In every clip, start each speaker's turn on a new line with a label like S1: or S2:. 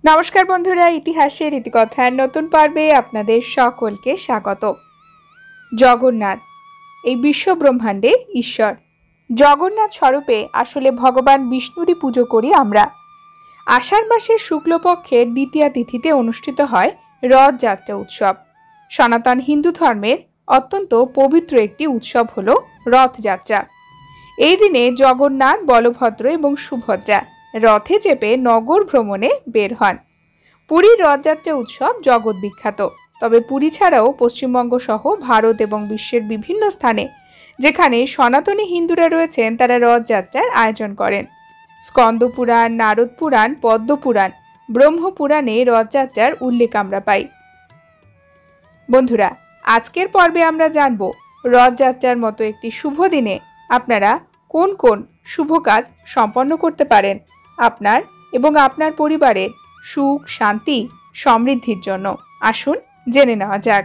S1: নমস্কার বন্ধুরা, ইতিহাসের ইতিকথার নতুন পর্বে আপনাদের সকলকে স্বাগত। জগন্নাথ এই বিশ্ব ব্রহ্মাণ্ডের ঈশ্বর। জগন্নাথ স্বরূপে আসলে ভগবান বিষ্ণুরই পুজো করি আমরা। আষাঢ় মাসের শুক্লপক্ষের দ্বিতীয়া তিথিতে অনুষ্ঠিত হয় রথযাত্রা উৎসব। সনাতন হিন্দু ধর্মের অত্যন্ত পবিত্র একটি উৎসব হল রথযাত্রা। এই দিনে জগন্নাথ, বলভদ্র এবং সুভদ্রা রথে চেপে নগর ভ্রমণে বের হন। পুরীর রথযাত্রা উৎসব জগৎ বিখ্যাত। তবে পুরী ছাড়াও পশ্চিমবঙ্গ সহ ভারত এবং বিশ্বের বিভিন্ন স্থানে যেখানে সনাতনী হিন্দুরা রয়েছেন তারা রথযাত্রার আয়োজন করেন। স্কন্দ পুরাণ, নারদ পুরাণ, পদ্ম পুরাণ, ব্রহ্মপুরাণে রথযাত্রার উল্লেখ আমরা পাই। বন্ধুরা, আজকের পর্বে আমরা জানব রথযাত্রার মতো একটি শুভ দিনে আপনারা কোন কোন শুভ কাজ সম্পন্ন করতে পারেন আপনার এবং আপনার পরিবারের সুখ, শান্তি, সমৃদ্ধির জন্য। আসুন জেনে নেওয়া যাক।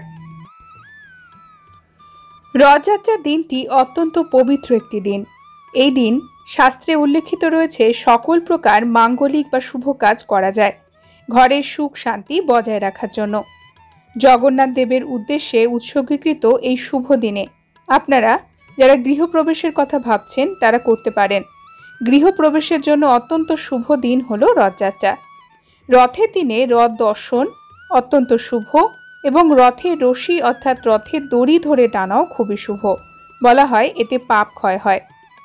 S1: রথযাত্রার দিনটি অত্যন্ত পবিত্র একটি দিন। এই দিন শাস্ত্রে উল্লেখিত রয়েছে সকল প্রকার মাঙ্গলিক বা শুভ কাজ করা যায় ঘরের সুখ শান্তি বজায় রাখার জন্য। জগন্নাথ দেবের উদ্দেশ্যে উৎসর্গীকৃত এই শুভ দিনে আপনারা যারা গৃহপ্রবেশের কথা ভাবছেন তারা করতে পারেন। গৃহপ্রবেশের জন্য অত্যন্ত শুভ দিন হল রথযাত্রা। রথের দিনে রথ দর্শন অত্যন্ত শুভ এবং রথের রশি অর্থাৎ রথের দড়ি ধরে টানাও খুবই শুভ। বলা হয় এতে পাপ ক্ষয় হয়।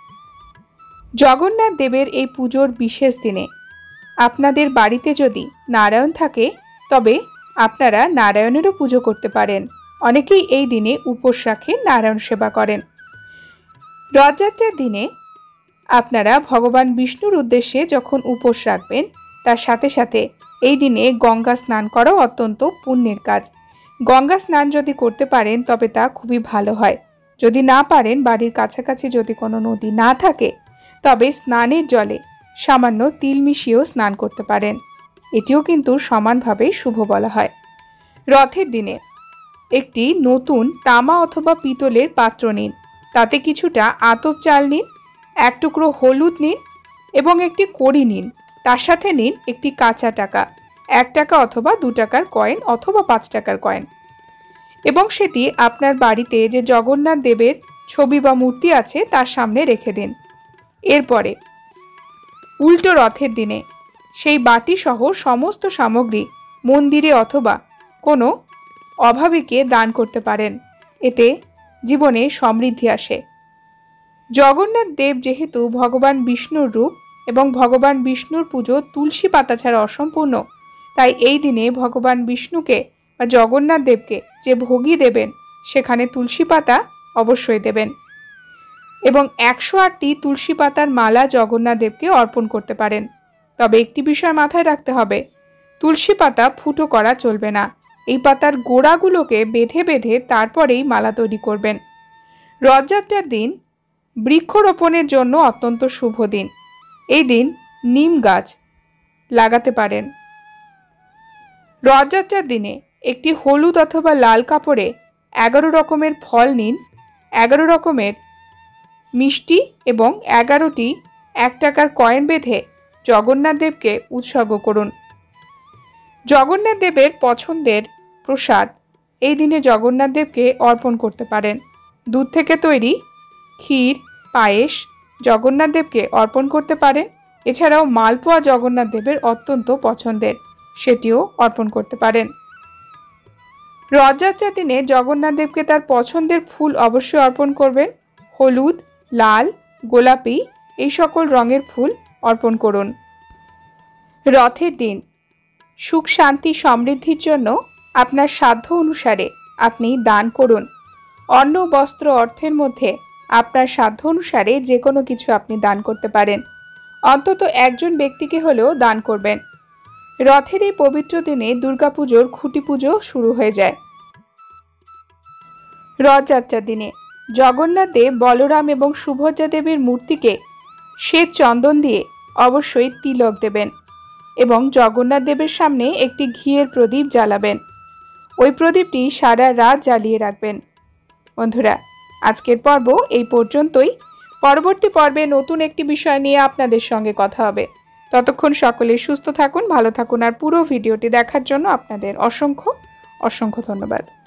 S1: জগন্নাথ দেবের এই পুজোর বিশেষ দিনে আপনাদের বাড়িতে যদি নারায়ণ থাকে তবে আপনারা নারায়ণেরও পুজো করতে পারেন। অনেকেই এই দিনে উপোস রাখে, নারায়ণ সেবা করেন। রথযাত্রার দিনে আপনারা ভগবান বিষ্ণুর উদ্দেশ্যে যখন উপোস রাখবেন তার সাথে সাথে এই দিনে গঙ্গা স্নান করাও অত্যন্ত পুণ্যের কাজ। গঙ্গা স্নান যদি করতে পারেন তবে তা খুবই ভালো হয়। যদি না পারেন, বাড়ির কাছাকাছি যদি কোনো নদী না থাকে তবে স্নানের জলে সামান্য তিল মিশিয়েও স্নান করতে পারেন। এটিও কিন্তু সমানভাবে শুভ বলা হয়। রথের দিনে একটি নতুন তামা অথবা পিতলের পাত্র নিন, তাতে কিছুটা আতপ চাল নিন, এক টুকরো হলুদ নিন এবং একটি কড়ি নিন। তার সাথে নিন একটি কাঁচা টাকা, 1 টাকা অথবা 2 টাকার কয়েন অথবা 5 টাকার কয়েন, এবং সেটি আপনার বাড়িতে যে জগন্নাথ দেবের ছবি বা মূর্তি আছে তার সামনে রেখে দিন। এরপরে উল্টো রথের দিনে সেই বাটি সহ সমস্ত সামগ্রী মন্দিরে অথবা কোনো অভাবীকে দান করতে পারেন। এতে জীবনে সমৃদ্ধি আসে। জগন্নাথ দেব যেহেতু ভগবান বিষ্ণুর রূপ এবং ভগবান বিষ্ণুর পুজো তুলসী পাতা ছাড়া অসম্পূর্ণ, তাই এই দিনে ভগবান বিষ্ণুকে বা জগন্নাথ দেবকে যে ভোগী দেবেন সেখানে তুলসী পাতা অবশ্যই দেবেন এবং 108টি তুলসী পাতার মালা জগন্নাথ দেবকে অর্পণ করতে পারেন। তবে একটি বিষয় মাথায় রাখতে হবে, তুলসী পাতা ফুটো করা চলবে না। এই পাতার গোড়াগুলোকে বেঁধে বেঁধে তারপরেই মালা তৈরি করবেন। রথযাত্রার দিন বৃক্ষরোপণের জন্য অত্যন্ত শুভ দিন। এই দিন নিম গাছ লাগাতে পারেন। রথযাত্রার দিনে একটি হলুদ অথবা লাল কাপড়ে 11 রকমের ফল নিন, 11 রকমের মিষ্টি এবং 11টি 1 টাকার কয়েন বেঁধে জগন্নাথ দেবকে উৎসর্গ করুন। জগন্নাথ দেবের পছন্দের প্রসাদ এই দিনে জগন্নাথ দেবকে অর্পণ করতে পারেন। দুধ থেকে তৈরি ক্ষীর, পায়েস জগন্নাথ দেবকে অর্পণ করতে পারেন। এছাড়াও মালপোয়া জগন্নাথ দেবের অত্যন্ত পছন্দের, সেটিও অর্পণ করতে পারেন। রথযাত্রার দিনে জগন্নাথ দেবকে তার পছন্দের ফুল অবশ্যই অর্পণ করবেন। হলুদ, লাল, গোলাপি এই সকল রঙের ফুল অর্পণ করুন। রথের দিন সুখ শান্তি সমৃদ্ধির জন্য আপনার সাধ্য অনুসারে আপনি দান করুন। অন্ন, বস্ত্র, অর্থের মধ্যে আপনার সাধ্য অনুসারে যে কোনো কিছু আপনি দান করতে পারেন। অন্তত একজন ব্যক্তিকে হলেও দান করবেন। রথের এই পবিত্র দিনে দুর্গাপুজোর খুঁটি পুজো শুরু হয়ে যায়। রথযাত্রার দিনে জগন্নাথ দেব, বলরাম এবং সুভদ্রা দেবীর মূর্তিকে শ্বেত চন্দন দিয়ে অবশ্যই তিলক দেবেন এবং জগন্নাথ দেবের সামনে একটি ঘিয়ের প্রদীপ জ্বালাবেন। ওই প্রদীপটি সারা রাত জ্বালিয়ে রাখবেন। বন্ধুরা, আজকের পর্ব এই পর্যন্তই। পরবর্তী পর্বে নতুন একটি বিষয় নিয়ে আপনাদের সঙ্গে কথা হবে। ততক্ষণ সকলে সুস্থ থাকুন, ভালো থাকুন, আর পুরো ভিডিওটি দেখার জন্য আপনাদের অসংখ্য অসংখ্য ধন্যবাদ।